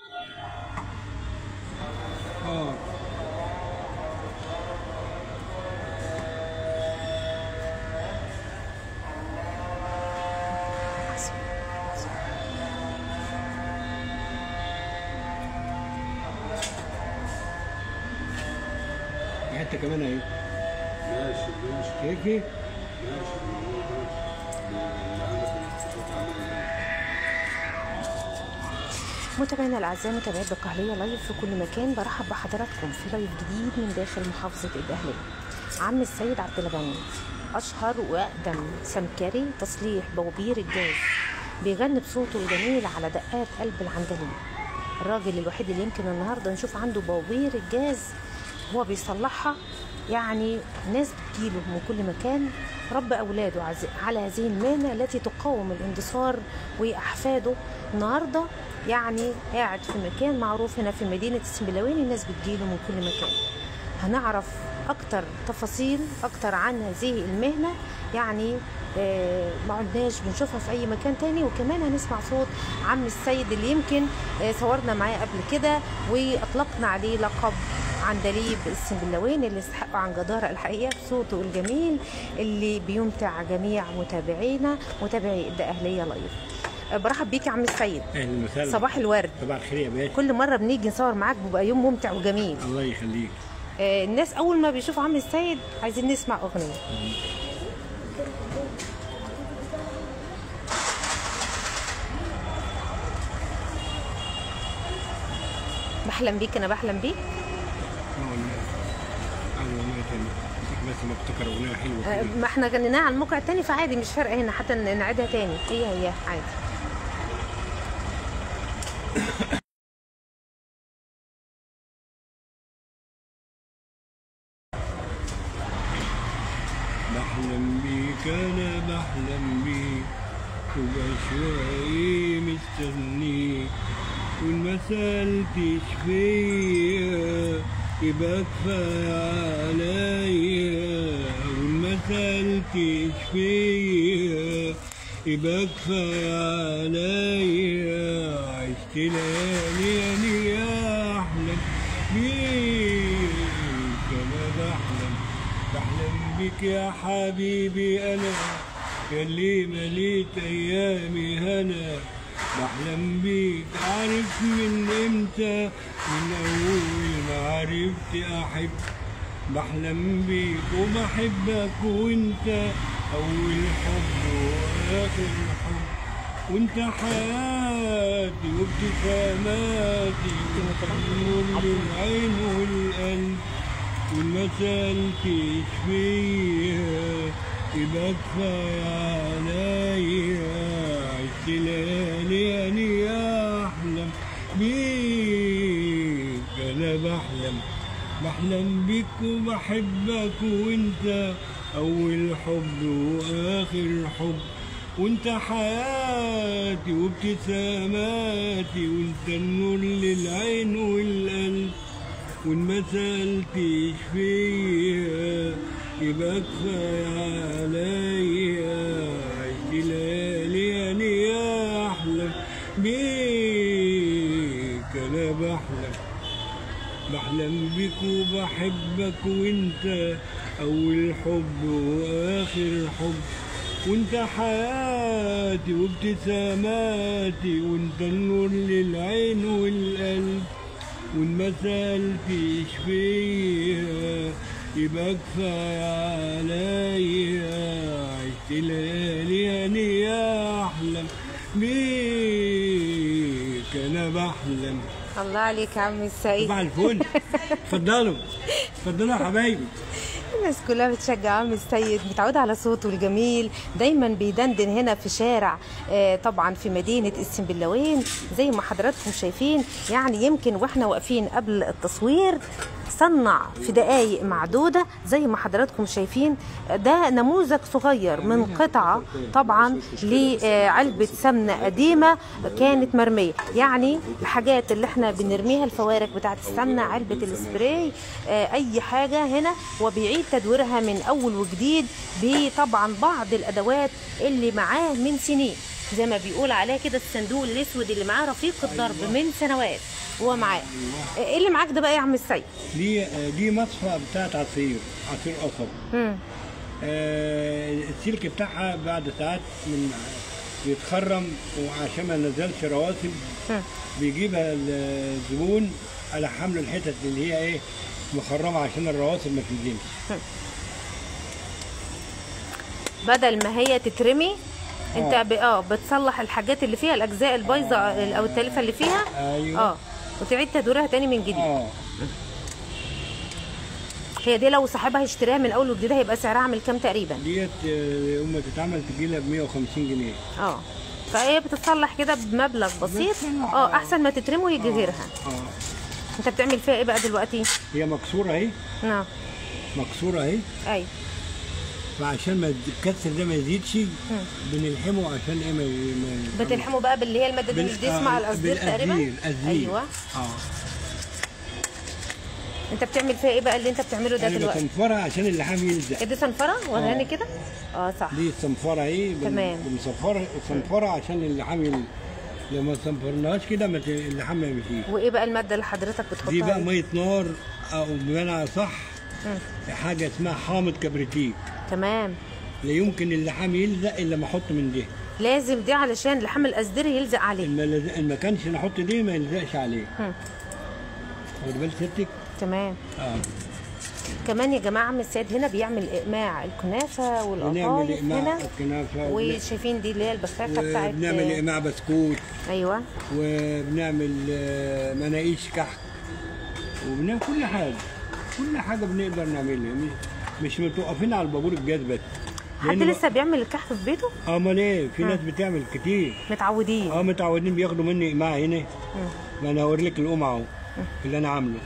حتى كمان اهي. ماشي ماشي. كيفي؟ ماشي. متابعينا الاعزاء، متابعي الدقهليه لايف في كل مكان، برحب بحضراتكم في لايف جديد من داخل محافظه الدقهليه. عم السيد عبد الغني اشهر واقدم سمكري تصليح بوابير الجاز، بيغني بصوته الجميل على دقات قلب العندليب. الراجل الوحيد اللي يمكن النهارده نشوف عنده بوابير الجاز هو بيصلحها، يعني ناس بتجيله من كل مكان. رب اولاده على هذه المهنه التي تقاوم الاندثار، واحفاده النهارده يعني قاعد في مكان معروف هنا في مدينه السنبلاوين، الناس بتجيله من كل مكان. هنعرف اكتر تفاصيل اكتر عن هذه المهنه، يعني ما عدناش بنشوفها في اي مكان تاني. وكمان هنسمع صوت عم السيد اللي يمكن صورنا معاه قبل كده واطلقنا عليه لقب عندليب السنبلاوين، اللي يستحقوا عن جدارة الحقيقة بصوته الجميل اللي بيمتع جميع متابعينا متابعي الدقهلية لايف. برحب بيك يا عم السيد. اهلا وسهلا. صباح الورد. صباح الخير يا باشا. كل مرة بنيجي نصور معاك بيبقى يوم ممتع وجميل. الله يخليك. الناس أول ما بيشوفوا عم السيد عايزين نسمع أغنية. بحلم بيك، أنا بحلم بيك. بس ما افتكر اغنيه حلوه كده. ما احنا غنيناها على الموقع التاني فعادي، مش فارقه هنا حتى نعيدها تاني، هي عادي. بحلم بيك انا بحلم بيك وبشوقي مستنيك، وإن ما سألتش فيا يبقى كفاية عليا، وإن ما سألتش فيا يبقى كفاية عليا. عشت ليالي يعني أحلم بيك، أنا بحلم بيك يا حبيبي أنا، ياللي مليت أيامي هنا. بحلم بيك عارف من امتى، من اول ما عرفت احب. بحلم بيك وبحبك وانت اول حب واخر حب، وانت حياتي وابتساماتي ونور العين والقلب. وإن ما سألتش فيا يبقى كفاية عليا. عشت ليالي يعني أحلم بيك، أنا بحلم بيك وبحبك وأنت أول حب وآخر حب، وأنت حياتي وابتساماتي، وأنت النور للعين والقلب. وإن ما سألتش فيا يبقى كفاية عليا. عشت ليالي يعني أحلم بيك، أنا بحلم بيك وبحبك وأنت أول حب وآخر حب، وأنت حياتي وابتساماتي، وأنت النور للعين والقلب. وإن ما سألتش فيا يبقى كفاية عليا. عشت ليالي يعني أحلم بيك، أنا بحلم. الله عليك يا عم السيد. صباح الفل. اتفضلوا اتفضلوا يا حبايبي. الناس كلها بتشجع عم السيد، متعودة على صوته الجميل، دايما بيدندن هنا في شارع طبعا في مدينة السنبلاوين زي ما حضراتكم شايفين. يعني يمكن واحنا واقفين قبل التصوير صنع في دقايق معدودة زي ما حضراتكم شايفين. ده نموذج صغير من قطعة طبعا لعلبة سمنة قديمة كانت مرمية. يعني الحاجات اللي احنا بنرميها، الفوارق بتاعت السمنة، علبة السبراي، اي حاجة هنا، وبيعيد تدويرها من اول وجديد بطبعا بعض الادوات اللي معاه من سنين، زي ما بيقول عليه كده الصندوق الاسود اللي معاه رفيق الضرب من سنوات. هو معاه. ايه اللي معاك ده بقى يا عم السيد؟ دي مصفى بتاعت عصير قصب. السلك بتاعها بعد ساعات من بيتخرم، وعشان ما نزلش رواسب بيجيبها الزبون على حمل الحتت اللي هي ايه مخرمه عشان الرواسب ما تنزلش. بدل ما هي تترمي انت بتصلح الحاجات اللي فيها الاجزاء البايظه او التالفه اللي فيها. ايوه. وتعيد تدويرها تاني من جديد. هي دي لو صاحبها يشتريها من اول وجديد هيبقى سعرها عامل كام تقريبا؟ ديت يوم ما تتعمل تجي لها ب 150 جنيه. فهي بتتصلح كده بمبلغ بسيط. احسن ما تترمي ويجي غيرها. انت بتعمل فيها ايه بقى دلوقتي؟ هي مكسوره اهي. مكسوره اهي. ايوه. فعشان ما الكسر ده ما يزيدش بنلحمه عشان ايه ما بتلحمه بقى باللي هي الماده دي مش دي اسمها القصدير تقريبا؟ ايوه. انت بتعمل فيها ايه بقى اللي انت بتعمله ده دلوقتي؟ بصنفرها عشان اللحام يلزق. دي صنفره وراني كده؟ صح. دي الصنفره اهي. تمام. بنصفرها عشان اللحام يلزق. لو ما صنفرناهاش كده اللحام ما يمشيش. وايه بقى الماده اللي حضرتك بتحطها؟ دي بقى ميه نار، او بمعنى صح حاجه اسمها حامض كبريتيك. تمام. لا يمكن اللحام يلزق الا ما احط من ده. لازم دي علشان لحام القصدير يلزق عليه. ما كانش نحط دي ما يلزقش عليه. واخد بال سيادتك؟ تمام. كمان يا جماعه عم السيد هنا بيعمل اقماع الكنافه والقطايف هنا. الكنافه وشايفين دي اللي هي البخاخه بتاعت. بنعمل اقماع بسكوت. ايوه. وبنعمل مناقيش كحك، وبنعمل كل حاجه بنقدر نعملها. مش متوقفين على البابور الجاز بس. حد لسه بيعمل الكحك في بيته؟ امال ايه، في ناس بتعمل كتير. متعودين. متعودين بياخدوا مني اقماع هنا. ما انا هوري لك القمع اهو اللي انا عامله.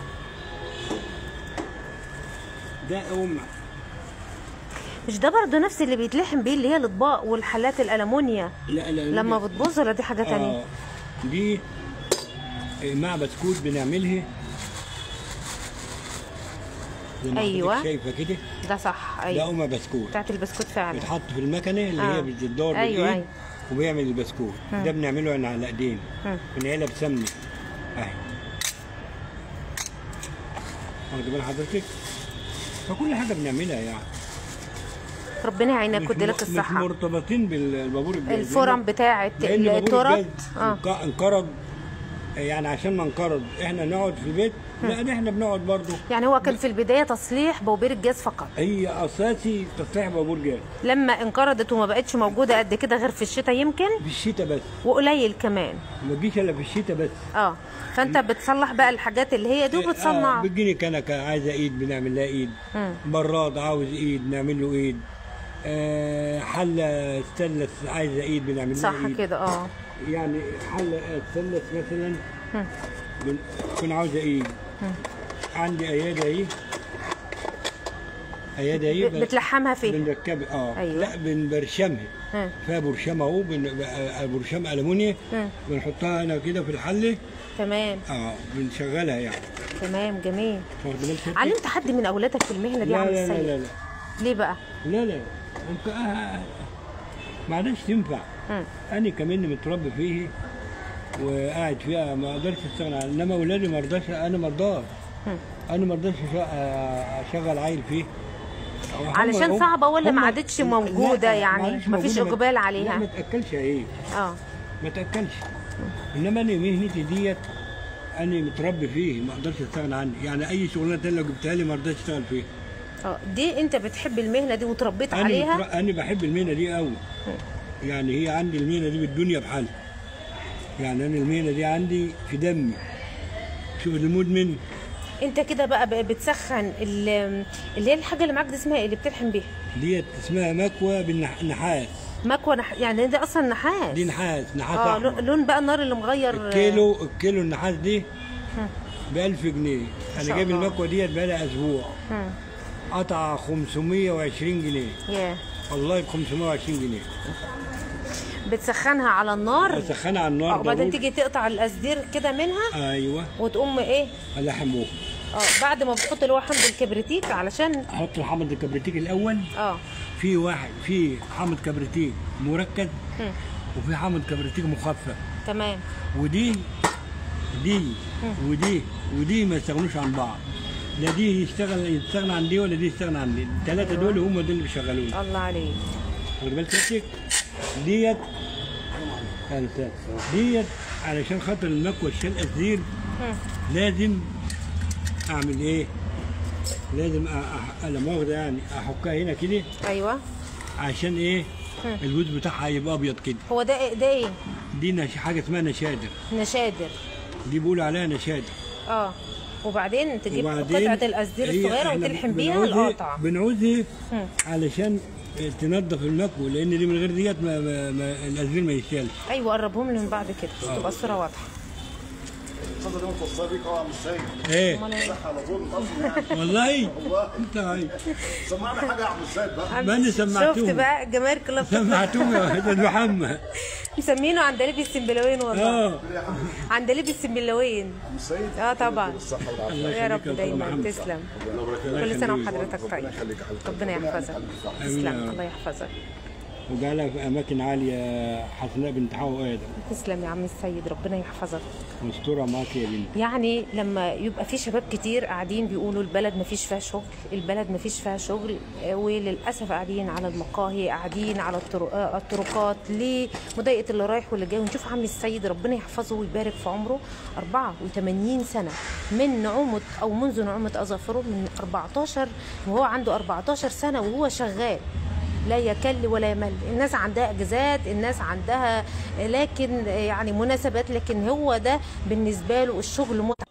ده قمع. مش ده برضه نفس اللي بيتلحم بيه اللي هي الاطباق والحلات الالومنيا؟ لا لما بتبوظ، ولا دي حاجه ثانيه؟ دي مع بسكوت بنعملها. ايوه شايفه كده؟ ده صح. ايوه. ده قمع بسكوت بتاعت البسكوت فعلا. بتحط في المكنه اللي هي بتدور ايوه. وبيعمل البسكوت. ده بنعمله على ايدين. بنعملها بسمنه اهي. واخد بال حضرتك؟ فكل حاجه بنعملها يعني. ربنا يعينك ويديلك الصحه. مش مرتبطين بالبابور الجاز. الفرن بتاعت التراب انقرض، يعني عشان ما انقرض احنا نقعد في البيت. لا، ده احنا بنقعد برضه. يعني هو كان في البدايه تصليح بوابير الجاز فقط. هي اساسي تصليح بابور جاز. لما انقرضت وما بقتش موجوده قد كده غير في الشتاء يمكن. في الشتاء بس. وقليل كمان. ما تجيش الا في الشتاء بس. فانت بتصلح بقى الحاجات اللي هي دي وبتصنع. بتجيني كنكه عايزه ايد بنعمل لها ايد. براد عاوز ايد نعمل له ايد. حله ستانلس عايزه ايد بنعمل لها ايد. صح كده. يعني حله ستانلس مثلا بكون عاوزه ايد. عندي ايادي اهي. بتلحمها فيه. بنركبها. أيوة. لا، بنبرشمها. فيها برشام اهو. برشام المونيا. بنحطها هنا كده في الحله. تمام. بنشغلها يعني. تمام، جميل. علمت حد من اولادك في المهنه دي يا عم السيد؟ لا. ليه بقى؟ لا ما عادش تنفع. انا كمان متربي فيه وقاعد فيها، ما اقدرش استغنى عنها. انما اولادي ما رضاش. انا ما رضاش اشغل عيل فيه علشان صعبه، ولا ما عادتش موجوده؟ يعني ما فيش اقبال عليها. لا، ما تاكلش عيب. ما تاكلش. انما انا مهنتي ديت انا متربي فيه، ما اقدرش استغنى عنها. يعني اي شغلانه تانيه لو جبتها لي ما رضيتش اشتغل فيها. دي انت بتحب المهنه دي وتربيت عليها؟ انا بحب المهنه دي قوي. يعني هي عندي المهنه دي بالدنيا بحالها. يعني انا المهنه دي عندي في شوف المدمن. انت كده بقى بتسخن اللي هي الحاجه اللي معاك دي اسمها ايه اللي بتلحم بيها؟ ديت اسمها مكوى بالنحاس. مكوى يعني ده اصلا نحاس؟ دي نحاس احمر. لون بقى النار اللي مغير. الكيلو النحاس دي ب 1000 جنيه. انا جايب المكوى ديت بقى لها اسبوع. قطع 520 جنيه. والله ب 520 جنيه. بتسخنها على النار؟ بسخنها على النار. وبعدين تيجي تقطع القصدير كده منها. ايوه. وتقوم ايه؟ الحموه. بعد ما بتحط اللي هو حمض الكبريتيك علشان احط الحمض الكبريتيك الاول. في حمض كبريتيك مركز. وفي حمض كبريتيك مخفف. تمام. ودي دي ودي ما يستغنوش عن بعض. لا دي يستغنى عن دي ولا دي يستغنى عن دي. الثلاثه دول هم دول اللي بيشغلوني. الله عليك. واخد بالك سيادتك؟ ديت علشان خاطر المكوى الشلقه الزير لازم اعمل ايه؟ لازم لا مؤاخذه يعني احكها هنا كده. ايوه. عشان ايه؟ الجوز بتاعها يبقى ابيض كده. هو ده ايه؟ دي حاجه اسمها نشادر. نشادر. دي بيقولوا عليها نشادر. وبعدين تجيب قطعه القصدير الصغيره وتلحم بيها القطعه. بنعوزها علشان تنظف المكوى، لان دي من غير ديت القصدير ما يشتغلش. ايوه قربهم لي من بعض كده تبقى الصوره واضحه. الصدى دي متوصله بيك يا عم السيد. ايه؟ صح على طول يعني. والله؟ والله انت هاي سمعنا حاجه يا عم السيد بقى. ما انا سمعتوه. شفت بقى جمال كلاب سمعتوه يا استاذ محمد. مسمينه عندليب السنبلاوين والله. عندليب السنبلاوين. عم السيد طبعا. بالصحه والعافيه. يا رب دايما تسلم. كل سنه وحضرتك طيب. ربنا يحفظك. تسلم الله يحفظك. وجعلها في اماكن عاليه حسناء بنت حواء ادم. تسلم يا عم السيد ربنا يحفظك. مستوره معاك يا بنتي. يعني لما يبقى في شباب كتير قاعدين بيقولوا البلد ما فيش فيها شغل، البلد ما فيش فيها شغل، وللاسف قاعدين على المقاهي، قاعدين على الطرقات لمضايقه اللي رايح واللي جاي. ونشوف عم السيد ربنا يحفظه ويبارك في عمره 84 سنه من نعومه او منذ نعومه اظافره من 14 وهو عنده 14 سنه وهو شغال لا يكل ولا يمل. الناس عندها اجازات، الناس عندها لكن يعني مناسبات، لكن هو ده بالنسبه له الشغل متعه.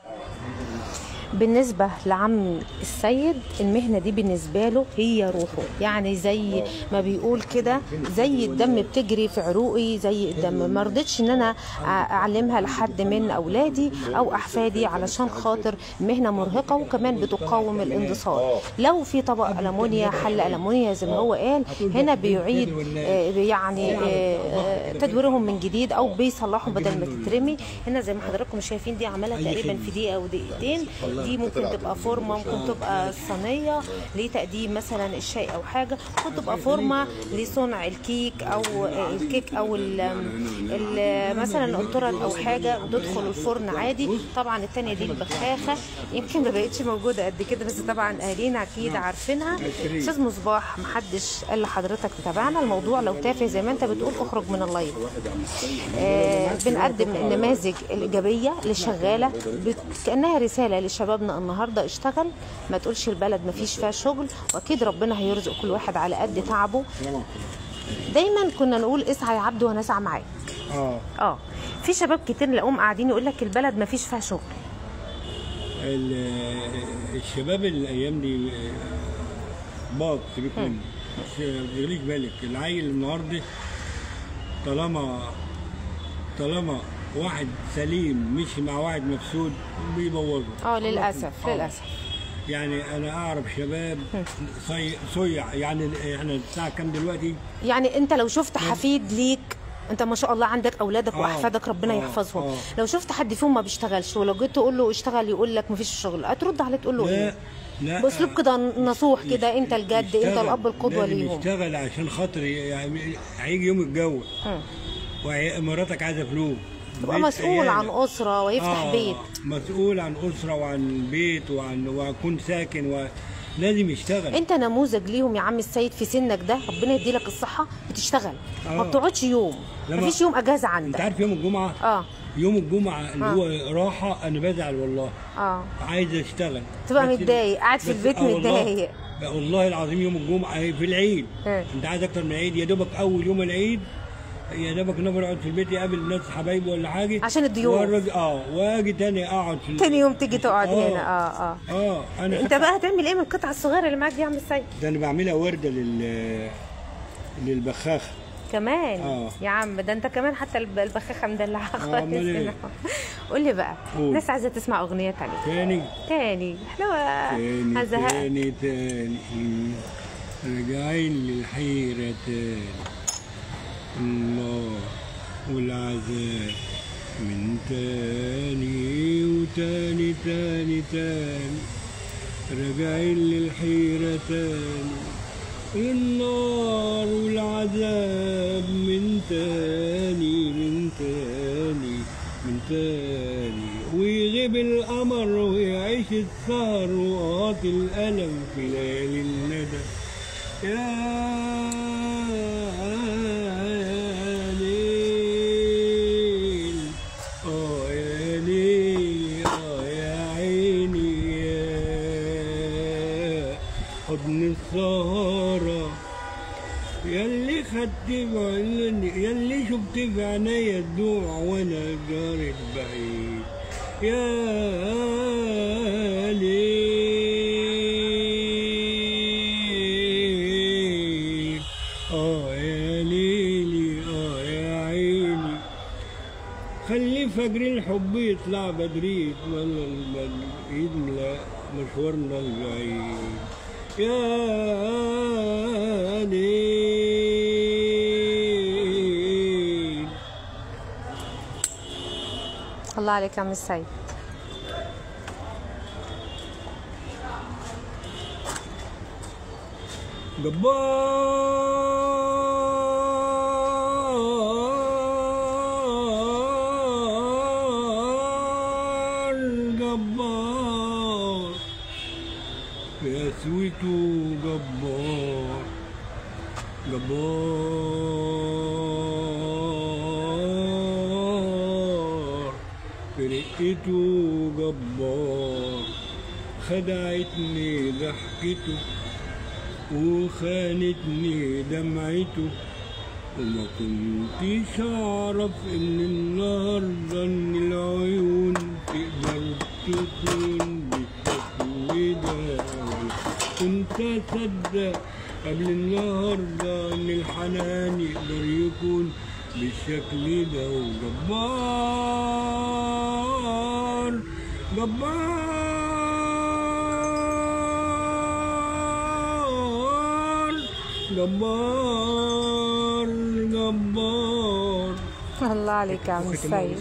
بالنسبه لعم السيد المهنه دي بالنسبه له هي روحه، يعني زي ما بيقول كده زي الدم بتجري في عروقي زي الدم. ما رضيتش ان انا اعلمها لحد من اولادي او احفادي علشان خاطر مهنه مرهقه وكمان بتقاوم الانتصار. لو في طبق المونيا حل المونيا زي ما هو قال هنا بيعيد يعني تدويرهم من جديد او بيصلحهم بدل ما تترمي. هنا زي ما حضراتكم شايفين دي عملها تقريبا في دقيقه او دقيقتين. دي ممكن تبقى فورمه، ممكن تبقى صينيه لتقديم مثلا الشاي او حاجه، ممكن تبقى فورمه لصنع الكيك او مثلا القطرة او حاجه وتدخل الفرن عادي. طبعا الثانيه دي البخاخه يمكن ما بقتش موجوده قد كده، بس طبعا اهالينا اكيد عارفينها. استاذ مصباح محدش قال لحضرتك تتابعنا، الموضوع لو تافه زي ما انت بتقول اخرج من اللايف. بنقدم النماذج الايجابيه للشغاله كانها رساله لشبابنا النهارده اشتغل، ما تقولش البلد ما فيش فيها شغل، واكيد ربنا هيرزق كل واحد على قد تعبه. دايما كنا نقول اسعى يا عبد وانا اسعى معاك. في شباب كتير نلاقيهم قاعدين يقول لك البلد ما فيش فيها شغل. الشباب الايام دي باط سيبك منه، بس ما تغليش بالك. العيل النهارده طالما واحد سليم مشي مع واحد مفسود بيبوظه. للاسف للاسف. يعني انا اعرف شباب صيع. يعني احنا الساعه كام دلوقتي؟ يعني انت لو شفت حفيد ليك، انت ما شاء الله عندك اولادك واحفادك ربنا يحفظهم، لو شفت حد فيهم ما بيشتغلش ولو جيت تقول له اشتغل يقول لك ما فيش شغل، هترد عليه تقول له ايه؟ لا باسلوب كده نصوح كده، انت الجد انت الاب القدوه ليهم. يشتغل عشان خاطر يعني هيجي يوم الجو ومراتك عايزه فلوس، تبقى مسؤول عن اسره ويفتح بيت. مسؤول عن اسره وعن بيت ويكون ساكن لازم يشتغل. انت نموذج ليهم يا عم السيد في سنك ده، ربنا يديلك الصحه، بتشتغل ما بتقعدش يوم، مفيش يوم اجازه عندك. انت عارف يوم الجمعه؟ يوم الجمعه اللي هو راحه انا بزعل والله. عايز اشتغل، تبقى متضايق قاعد في البيت متضايق. والله العظيم يوم الجمعه في العيد انت عايز اكتر من العيد. يا دوبك اول يوم العيد يا دوبك نفر اقعد في البيت يقابل ناس حبايبي ولا حاجه عشان الضيوف، واجي تاني اقعد في تاني يوم تيجي تقعد هنا. انا انت بقى هتعمل ايه من القطعه الصغيره اللي معاك دي يا عم السيد؟ ده انا بعملها ورده للبخاخه كمان. يا عم ده انت كمان حتى البخاخه مدلعه خالص. قول لي بقى، الناس عايزه تسمع اغنيه تانية. تاني حلوه. تاني راجعين للحيره تاني، الله والعذاب من تاني وتاني تاني راجعين للحيرة تاني، النار والعذاب من تاني التاني، ويغيب القمر ويعيش السهر وقاط الألم في ليالي الندى. يا ليل يا ليل يا عيني يا حضن السهرة، ياللي خدت ياللي شفت في عينيا الدموع وانا جارت بعيد. يا ليل يا ليلي يا عيني، خلي فجر الحب يطلع بدري يملى مشوارنا البعيد. يا ليل. الله عليك يا عم السيد. جبار جبار يا سويته، جبار جبار فرقته، جبار خدعتني ضحكته وخانتني دمعته، وما كنتش اعرف ان النهارده ان العيون تقدر تكون بالشكل ده. كنت اصدق قبل النهارده ان الحنان يقدر يكون بالشكل ده. وجبار جبار جبار. الله عليك يا عم السيد.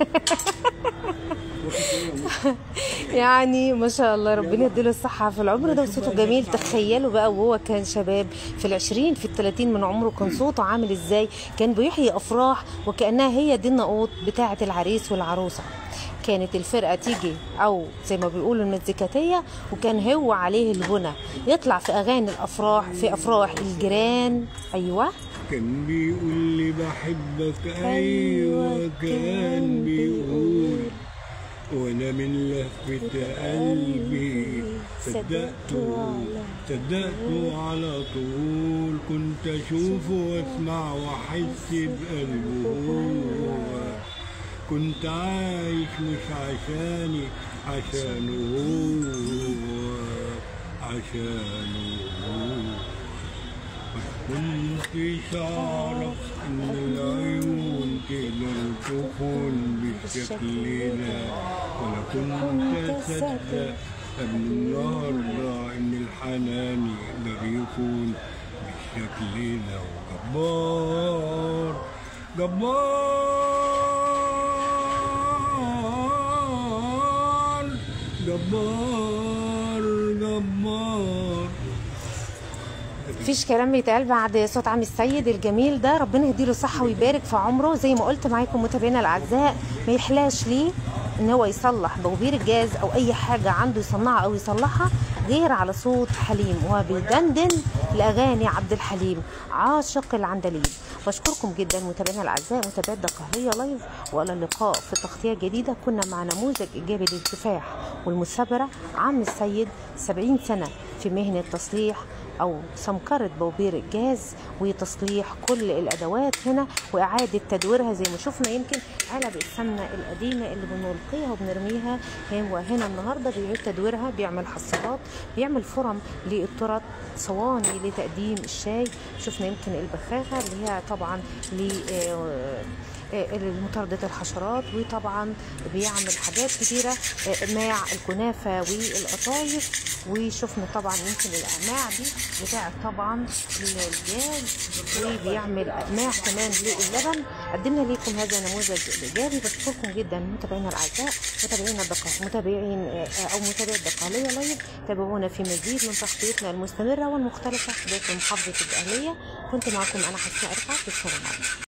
يعني ما شاء الله، ربنا يديله الصحة في العمر ده وصوته جميل. تخيلوا بقى وهو كان شباب في ال20 في ال30 من عمره، كان صوته عامل ازاي؟ كان بيحيي افراح وكأنها هي دي النقوط بتاعة العريس والعروسة. كانت الفرقة تيجي او زي ما بيقولوا المزيكاتية، وكان هو عليه الغنى يطلع في اغاني الافراح، في افراح الجيران. ايوه كان بيقول لي بحبك، ايوه كان بيقول، وانا من لهفة قلبي صدقته على طول. كنت اشوفه واسمع واحس بقلبه هو، كنت عايش مش عشاني، عشانه هو. كنتش أعرف إن العيون تقدر تكون بالشكل ده، ولا كنت أصدق قبل النهارده إن الحنان يقدر يكون بالشكل ده. وجبار جبار جبار. مفيش كلام بيتقال بعد صوت عم السيد الجميل ده. ربنا يديله صحة ويبارك في عمره. زي ما قلت معاكم متابعينا الاعزاء، ما يحلاش ليه ان هو يصلح بوبير الجاز او اي حاجة عنده يصنعها او يصلحها غير على صوت حليم، وبيدندن لاغاني عبد الحليم عاشق العندليب. بشكركم جدا متابعينا الاعزاء، متابعات الدقهلية لايف، والى اللقاء في تغطية جديدة. كنا مع نموذج ايجابي للكفاح والمثابرة، عم السيد 70 سنة في مهنة تصليح او سمكرة بوبير الجاز وتصليح كل الادوات هنا واعادة تدويرها. زي ما شفنا يمكن علب السمنة القديمة اللي بنلقيها وبنرميها، هو هنا النهاردة بيعيد تدويرها، بيعمل حصالات، بيعمل فرم للترط، صواني لتقديم الشاي. شفنا يمكن البخاخة اللي هي طبعا لمطاردة الحشرات، وطبعا بيعمل حاجات كتيرة مع الكنافة والقطايف. وشفنا طبعا يمكن الأقماع دي بتاعت طبعا الجاز، وبيعمل أقماع كمان للبن. قدمنا لكم هذا النموذج الإيجابي. بشكركم جدا متابعينا الأعزاء، متابعين الدقهلية لايف. تابعونا في مزيد من تغطيتنا المستمرة والمختلفة داخل محافظة الدقهلية. كنت معكم أنا حسناء رفعت. السلام عليكم.